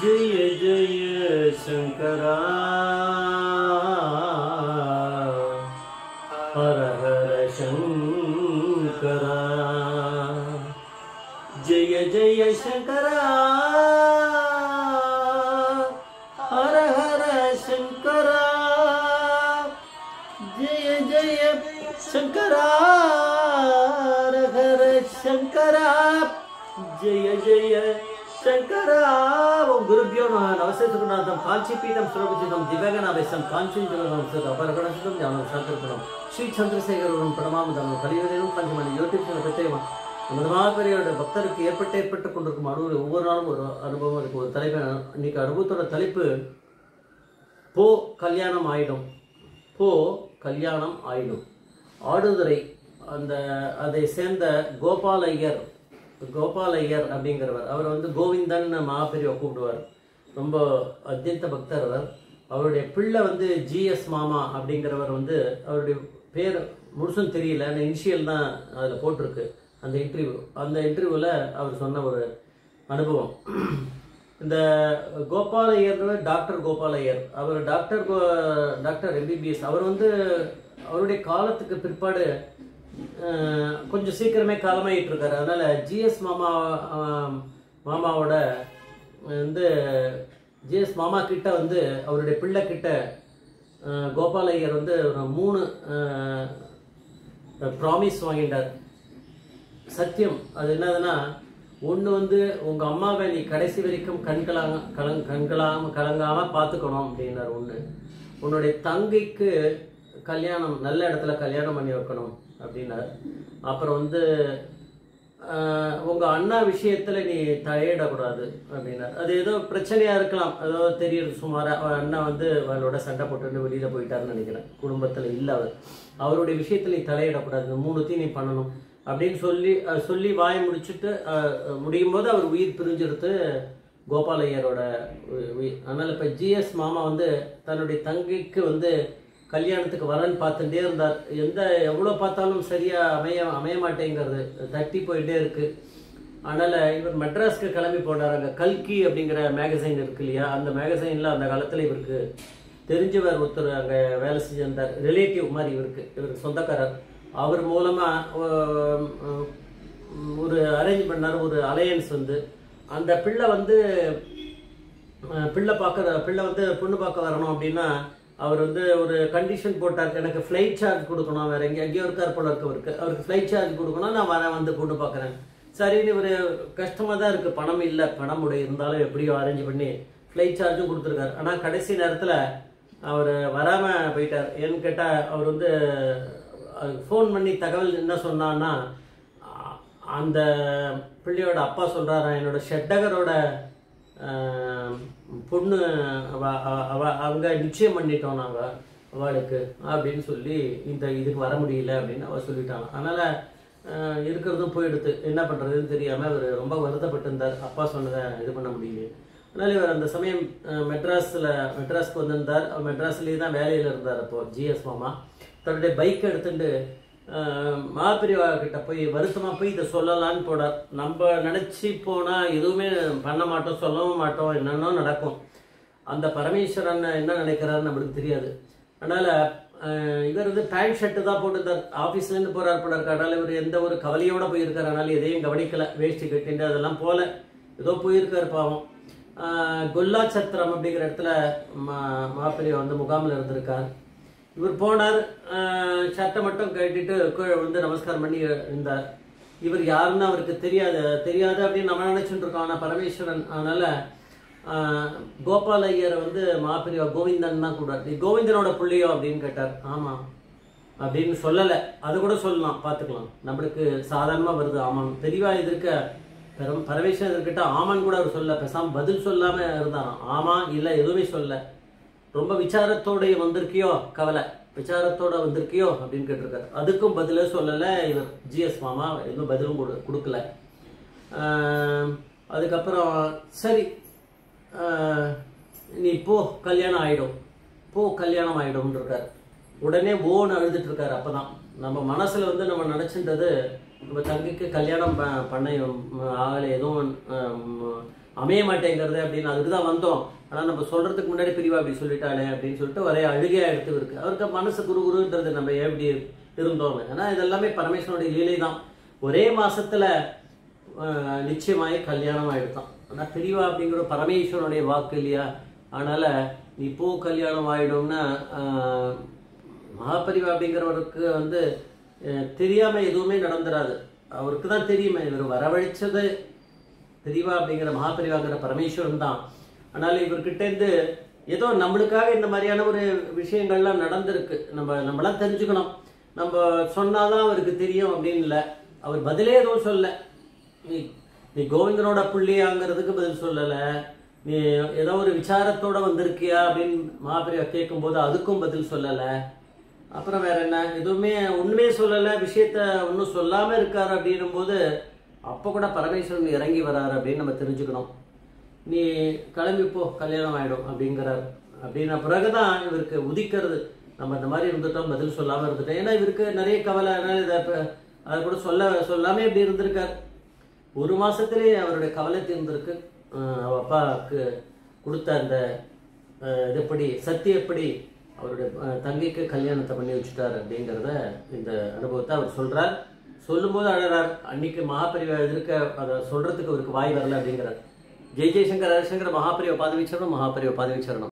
जय जय शंकरा हर हर शंकरा जय जय शंकरा हर हर शंकरा जय जय शंकरा हर हर शंकरा जय जय शंकरा ओम गुरुभ्यो नमः नमस्ते सुगुणातम कांचीपीठम सुरभिजितम दिव्यगणावेशम कांचीपुरम सदा अपरगणसितम ज्ञानं शांतिपुरम श्री चंद्रशेखरवरुण प्रणमामदम कलियुगेनु पंचमणि यूट्यूब चैनल பிரத்யேகமா நமதுமாபெரியோட பக்தருக்கு ஏற்பட்டு கொண்டிருக்கும் அனுபவம் ஒவ்வொரு நாளும் ஒரு அனுபவம் இருக்கு. ஒரு தலைப்பு இன்னைக்கு அனுபவத்தோட தலைப்பு போ கல்யாணம் ஆயிடும், போ கல்யாணம் ஆயிடும். ஆடுதுறை அந்த அதை சேர்ந்த கோபால் ஐயர் அப்படிங்கிறவர், அவர் வந்து கோவிந்தன் மகாபெரியவை கூப்பிடுவார். ரொம்ப அத்தியந்த பக்தர் அவர். அவருடைய பிள்ளை வந்து ஜிஎஸ் மாமா அப்படிங்கிறவர் வந்து அவருடைய பேர் முழுசும் தெரியல, அந்த இனிஷியல் தான் அதில் போட்டிருக்கு. அந்த இன்டர்வியூவில் அவர் சொன்ன ஒரு அனுபவம். இந்த கோபால் ஐயர் டாக்டர் கோபால் ஐயர், அவர் டாக்டர் எம்பிபிஎஸ். அவர் வந்து அவருடைய காலத்துக்கு பிற்பாடு கொஞ்சம் சீக்கிரமே காலமாயிட்டு இருக்காரு. அதனால ஜிஎஸ் மாமாவோட வந்து ஜிஎஸ் மாமா கிட்ட வந்து அவருடைய பிள்ளை கிட்ட கோபால் ஐயர் வந்து ஒரு 3 ப்ராமிஸ் வாங்கிட்டார். சத்தியம். அது என்னதுன்னா, ஒன்று வந்து உங்கள் அம்மாவை நீ கடைசி வரைக்கும் கலங்காம பார்த்துக்கணும் அப்படின்னாரு. ஒன்று, உன்னுடைய தங்கைக்கு கல்யாணம் நல்ல இடத்துல கல்யாணம் பண்ணி வைக்கணும் அப்படின்னாரு. அப்புறம் வந்து உங்கள் அண்ணா விஷயத்தில் நீ தலையிடக்கூடாது அப்படின்னாரு. அது ஏதோ பிரச்சனையாக இருக்கலாம், ஏதோ தெரியுது சுமாராக. அவர் அண்ணா வந்து அவளோட சண்டை போட்டு வெளியில் போயிட்டாருன்னு நினைக்கிறேன். குடும்பத்தில் இல்லை அவருடைய விஷயத்தில் நீ தலையிடக்கூடாது, 3த்தையும் நீ பண்ணணும் அப்படின்னு சொல்லி வாயை முடியும் போது அவர் உயிர் பிரிஞ்சிருத்து கோபால் ஐயரோட உயிர். அதனால் இப்போ ஜிஎஸ் மாமா வந்து தன்னுடைய தங்கைக்கு வந்து கல்யாணத்துக்கு வரன்னு பார்த்துட்டே இருந்தார். எவ்வளோ பார்த்தாலும் சரியாக அமைய மாட்டேங்கிறது, தட்டி போயிட்டே இருக்கு. அதனால் இவர் மெட்ராஸ்க்கு கிளம்பி போனார். அங்கே கல்கி அப்படிங்கிற மேகசைன் இருக்கு இல்லையா, அந்த மேகசைனில் அந்த காலத்தில் இவருக்கு தெரிஞ்சவர் ஒருத்தர் அங்கே வேலை செஞ்சிருந்தார். ரிலேட்டிவ் மாதிரி இவருக்கு சொந்தக்காரர். அவர் மூலமாக ஒரு அரேஞ்ச் பண்ணார், ஒரு அலையன்ஸ். வந்து அந்த பிள்ளை வந்து பொண்ணு பார்க்க வரணும் அப்படின்னா அவர் வந்து ஒரு கண்டிஷன் போட்டார். எனக்கு ஃப்ளைட் சார்ஜ் கொடுக்கணும், வேற எங்கேயோ இருக்கார் போல அவருக்கு ஃப்ளைட் சார்ஜ் கொடுக்கணும், நான் வந்து பொண்ணு பார்க்குறேன். சரின்னு ஒரு கஷ்டமாக தான் இருக்குது, பணம் இல்லை, பணம் இருந்தாலும் எப்படியோ அரேஞ்ச் பண்ணி ஃப்ளைட் சார்ஜும் கொடுத்துருக்காரு. ஆனால் கடைசி நேரத்தில் அவர் வராமல் போயிட்டார். ஏன்னு கேட்டால் அவர் வந்து ஃபோன் பண்ணி தகவல் என்ன சொன்னான்னா, அந்த பிள்ளையோட அப்பா சொல்கிறாரா, என்னோட ஷெட்டகரோட பொண்ணு அவங்க நிச்சயம் பண்ணிட்டோம் நாங்கள் அவளுக்கு அப்படின்னு சொல்லி இதுக்கு வர முடியல அப்படின்னு அவள் சொல்லிட்டாங்க. அதனால் இருக்கிறதும் போயிடுத்து. என்ன பண்ணுறதுன்னு தெரியாமல் அவர் ரொம்ப வருத்தப்பட்டிருந்தார். அப்பா சொன்னதை இது பண்ண முடியல. அதனால் இவர் அந்த சமயம் மெட்ராஸ்க்கு வந்திருந்தார். மெட்ராஸ்லேயே தான் வேலையில் இருந்தார். அப்போது ஜிஎஸ் மாமா தன்னுடைய பைக் எடுத்துட்டு மாப்பிரிவா கிட்ட போய் வருத்தமாக போய் இதை சொல்லலான்னு போனார். நம்ம நினச்சி போனால் எதுவுமே பண்ண மாட்டோம், சொல்லவும் மாட்டோம், என்னென்னோ நடக்கும். அந்த பரமேஸ்வரன் என்ன நினைக்கிறாருன்னு நம்மளுக்கு தெரியாது. அதனால் இவர் வந்து பேண்ட் ஷர்ட்டு தான் போட்டுருந்தார். ஆஃபீஸ்லேருந்து போகிறார் போல இருக்கார். அதனால் இவர் எந்த ஒரு கவலையோடு போயிருக்கார். அதனால் எதையும் கவனிக்கலை. வேஷ்டி கட்டிட்டு அதெல்லாம் போல ஏதோ போயிருக்கார் பாவம். கொல்லாச்சத்திரம் அப்படிங்கிற இடத்துல மாப்பிரிவா வந்து முகாமில் இருந்திருக்கார். இவர் போனார், சட்டை மட்டும் கட்டிட்டு வந்து நமஸ்காரம் பண்ணி இருந்தார். இவர் யாருன்னு அவருக்கு தெரியாது அப்படின்னு நம்ம நினைச்சுட்டு இருக்கோம். ஆனால் பரமேஸ்வரன். அதனால கோபால் ஐயரை வந்து மாப்பிரிவா கோவிந்தன் தான் கூட, நீ கோவிந்தனோட பிள்ளையோ அப்படின்னு கேட்டார். ஆமாம் அப்படின்னு சொல்லலை, அது கூட சொல்லலாம், பார்த்துக்கலாம். நம்மளுக்கு சாதாரணமாக வருது ஆமாம். தெரியவா இது இருக்க பரமேஸ்வரன் இருக்கிட்ட ஆமான்னு கூட அவர் சொல்ல, பேசாமல் பதில் சொல்லாமல் இருந்தாராம். ஆமாம் இல்லை எதுவுமே சொல்ல. ரொம்ப விசாரத்தோட வந்திருக்கியோ, கவலை விசாரத்தோட வந்திருக்கியோ அப்படின்னு கேட்டிருக்காரு. அதுக்கும் பதிலே சொல்லலை இவர் ஜிஎஸ் மாமா, எதுவும் பதிலும் கொடுக்கல. அதுக்கப்புறம் சரி நீ போ கல்யாணம் ஆகிடும் இருக்கார். உடனே ஓன்னு அழுதுட்டு இருக்காரு. அப்போ தான் நம்ம மனசில் வந்து நம்ம நினச்சின்றது நம்ம தங்கைக்கு கல்யாணம் பண்ண ஆகலை, எதுவும் அமைய மாட்டேங்கிறது அப்படின்னு அதுக்கு தான் வந்தோம். ஆனால் நம்ம சொல்றதுக்கு முன்னாடி பிரிவா அப்படி சொல்லிட்டானே அப்படின்னு சொல்லிட்டு ஒரே அழுகையா எடுத்து இருக்கு. அவருக்கு மனசு குருகுருன்றது நம்ம எப்படி இருந்தோம். ஏன்னா இதெல்லாமே பரமேஸ்வரனுடைய லீலை தான். ஒரே மாசத்துல நிச்சயமாயி கல்யாணம் ஆயிடுதான். ஆனால் பிரிவா அப்படிங்கிற பரமேஸ்வரனுடைய வாக்கு இல்லையா? அதனால இப்போ கல்யாணம் ஆயிடும்னா மகாபரிவா அப்படிங்கிறவருக்கு வந்து தெரியாம எதுவுமே நடந்துராது. அவருக்கு தான் தெரியுமே, இவர் வரவழைச்சது பிரிவா அப்படிங்கிற மகாபரிவாங்கிற பரமேஸ்வரன் தான். அதனால இவர்கிட்ட இருந்து ஏதோ நம்மளுக்காக இந்த மாதிரியான ஒரு விஷயங்கள்லாம் நடந்திருக்கு, நம்மளாம் தெரிஞ்சுக்கணும். நம்ம சொன்னாதான் அவருக்கு தெரியும் அப்படின்னு இல்லை. அவர் பதிலே எதுவும் சொல்ல. நீ கோவிந்தனோட புள்ளியாங்கிறதுக்கு பதில் சொல்லல. நீ ஏதோ ஒரு விசாரத்தோட வந்திருக்கியா அப்படின்னு மகாபரிவா கேட்கும்போது அதுக்கும் பதில் சொல்லல. அப்புறம் வேற என்ன, எதுவுமே ஒண்ணுமே சொல்லல, விஷயத்த ஒன்றும் சொல்லாம இருக்காரு அப்படின்னும் போது அப்போ கூட பரமேஸ்வரன் இறங்கி வராரு அப்படின்னு நம்ம தெரிஞ்சுக்கணும். நீ கிளம்பிப்போ கல்யாணம் ஆயிடும் அப்படிங்கிறார். அப்படின்ன பிறகுதான் இவருக்கு உதிக்கிறது, நம்ம இந்த மாதிரி இருந்துட்டோம், பதில் சொல்லாம இருந்துட்டோம். ஏன்னா இவருக்கு நிறைய கவலை. அதை கூட சொல்லாமே இப்படி இருந்திருக்காரு. ஒரு மாசத்திலே அவருடைய கவலை தீர்ந்திருக்கு. அவ அப்பாவுக்கு கொடுத்த அந்த எப்படி சத்தியப்படி அவருடைய தங்கைக்கு கல்யாணத்தை பண்ணி வச்சுட்டார் அப்படிங்கிறத இந்த அனுபவத்தை அவர் சொல்றார். சொல்லும்போது அழறார். அன்னைக்கு மகாபரிவா இருக்க அதை சொல்றதுக்கு அவருக்கு வாய் வரல அப்படிங்கிறார். ஜெய் ஜெய்சங்கர் ஹரிசங்கர் மகாபரிவா பாதவி சரணம், மகாபரிவா பாதவி சரணம்.